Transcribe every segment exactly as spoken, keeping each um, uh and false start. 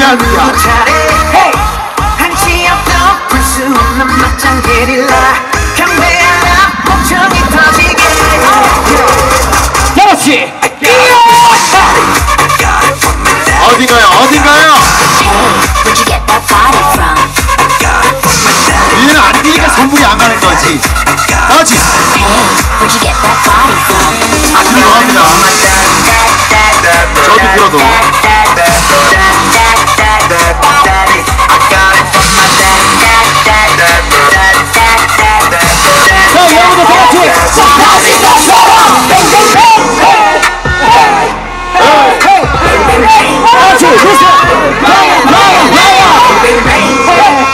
할렐루야. 한치 앞도 볼 수 없는 막장 게릴라 경배하라 목청이 터지게. 그렇지. 어딘가요? 어딘가요? 얘는 안 뛰니까 선물이 안 가는 거지. 그렇지. 아, 들어갑니다. 저도 들어도. 자, 여러분들 다 같이. 다시 가서 뱅뱅뱅. 같이 보세요. 라야, 라야, 라야.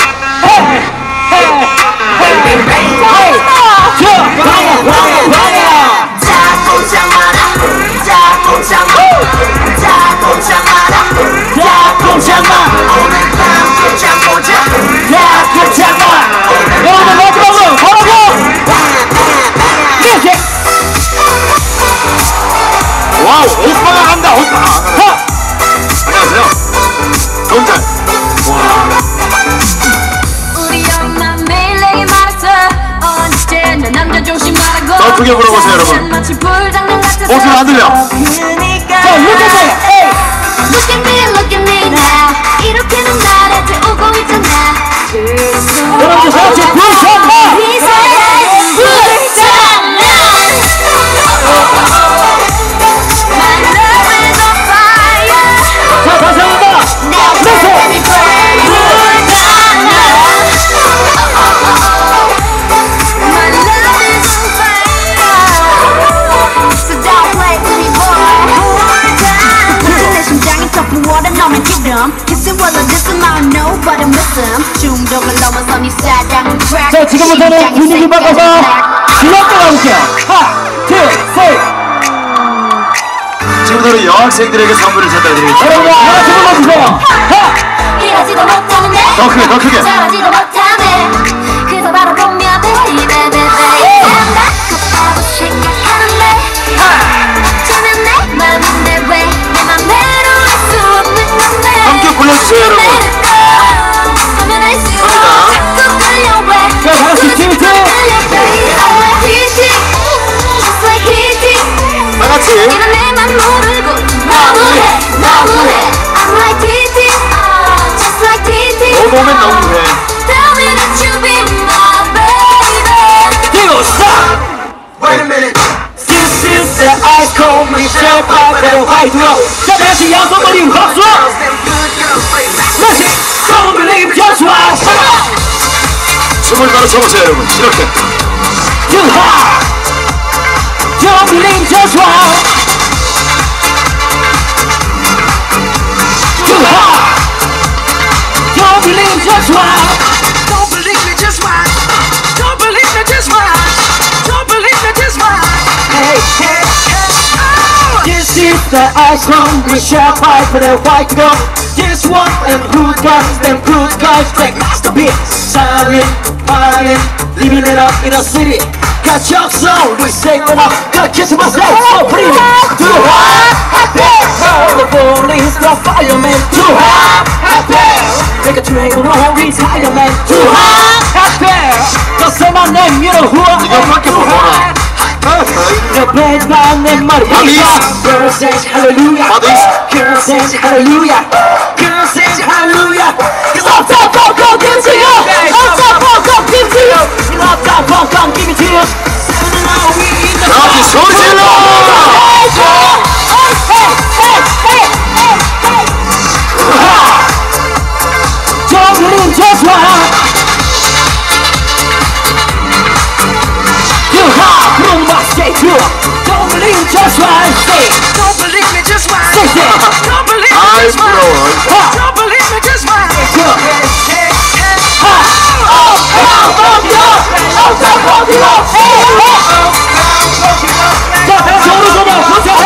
와우, 오빠가 한다, 오빠. 안녕하세요. 동작. 우리 엄마 매일 내게 말했어. 언제나 남자 조심하라고. 더 크게 불러보세요, 여러분. 목소리 안 들려. 자, look at me. Hey. Look at me, look at me now. 이렇게는 나를 태우고 있잖아. 여러분들 다 같이 불쌍해. 자, 다시 한 번. 자, 지금부터는 분위기 바꿔서 주먹도 가볼게요. 하나, 둘, 셋. 지금부터는 여학생들에게 선물을 전달해드리겠습니다. 여러분, 하나씩 불러주세요. 하나. 이러지도 못하는데 더 크게, 더 크게. 잘하지도 못하네. 그저 바로 보면 베이베 베이베 급하고 생각하는데 저는 내 맘인데 왜 내 맘대로 할 수 없는 건데. 함께 불러주세요, 여러분. 하면 할수록 자꾸 끌려왜. 자, 다같이 틴트. 다같이. 이런 내맘 모르고 너무해 너무해 I'm like T T just like T T 너무하면 너무해. Tell me that you be my baby. Digo, stop. Wait a minute. This is the ice cold Michelle Pfeiffer white rose. 자, 다시 양손머리 박수. 다시 Don't believe just what. 춤을 따라 춰보세요, 여러분. 이렇게. Too hard. Don't believe just what. Too hard. Don't believe just what. Don't believe me, just watch. Don't believe me, just watch. Don't believe me, just watch. Hey, hey, hey. Oh. This is the ice cream Michelle Pfeiffer the white girl. This one and fruit guys, them fruit guys like master beat. Silent, violent, living it up in a city. Got your soul, we say go up. Got kiss myself, so free. Too hot, happy. The police, the fireman. Too hot, happy. Make a train on retirement. Too hot, happy. Just say my name, you know who I am. 이거밖에 못 알아. The band by name Maria. Girl says hallelujah. Girl says hallelujah. Girl says hallelujah. Cause I'm top, top, top, give it to you. I'm top, top, top, give it to you. I'm top, top, top, give it to you. 다시 소리 질러! Don't believe just what. You have from my state too. Don't believe just what I say. Don't believe me, just watch. Say it. Don't believe me, 아이 just watch. 부러워. Don't believe me, just watch. Good. Hey, hey, Ha. Oh, oh, oh, oh, oh, oh, oh, oh, oh. 자, 다시 오른손으로